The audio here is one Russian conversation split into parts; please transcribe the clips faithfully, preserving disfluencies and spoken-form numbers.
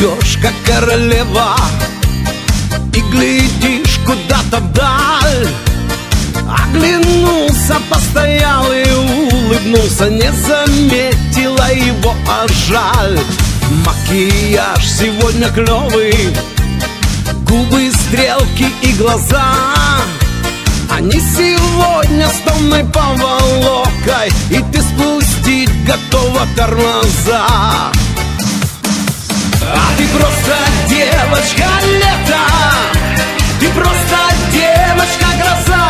идешь, как королева, и глядишь куда-то вдаль. Оглянулся, постоял и улыбнулся, не заметила его, а жаль. Макияж сегодня клёвый, губы, стрелки и глаза, они сегодня с томной поволокой, и ты спустить готова тормоза. А ты просто девочка лета, ты просто девочка гроза.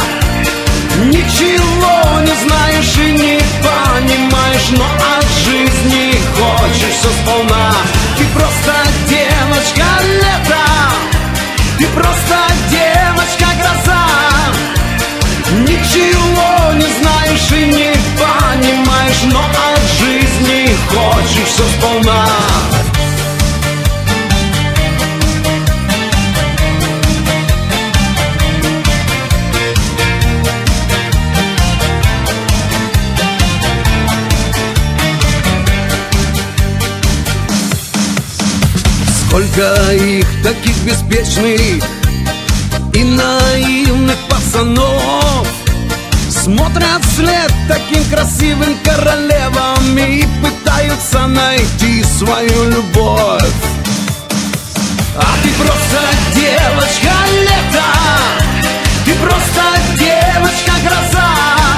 Ничего не знаешь и не понимаешь, но от жизни хочешь все сполна. Ты просто девочка лета, ты просто девочка гроза. Ничего не знаешь и не понимаешь, но от жизни хочешь все сполна. Сколько их таких беспечных и наивных пацанов смотрят вслед таким красивым королевам и пытаются найти свою любовь. А ты просто девочка лета, ты просто девочка гроза.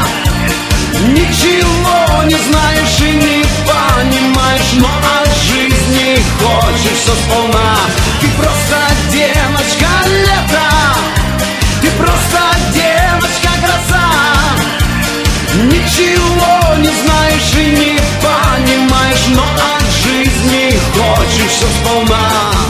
Ничего не знаешь и не понимаешь, но от жизни хочешь все сполна. Ты просто девочка лета, ты просто девочка гроза. Ничего не знаешь и не понимаешь, но от жизни хочешь все сполна.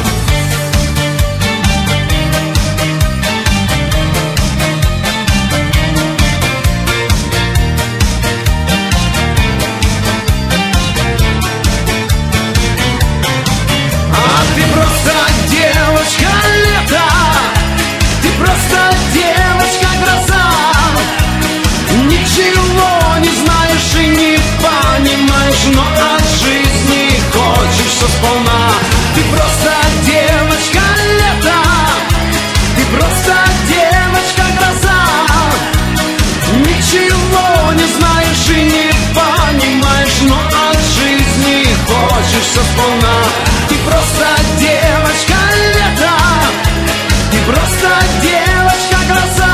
Но от жизни хочешь все сполна. Ты просто девочка лета, ты просто девочка гроза. Ничего не знаешь и не понимаешь, но от жизни хочешь все сполна. Ты просто девочка лета, ты просто девочка гроза.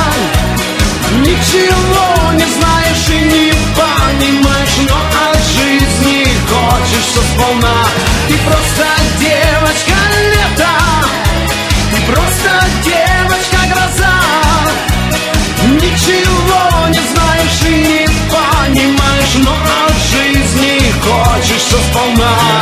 Ничего не знаешь и не понимаешь, но от жизни хочешь все сполна. Ты просто девочка лета, ты просто девочка гроза. Ничего не знаешь и не понимаешь, но от жизни хочешь все сполна.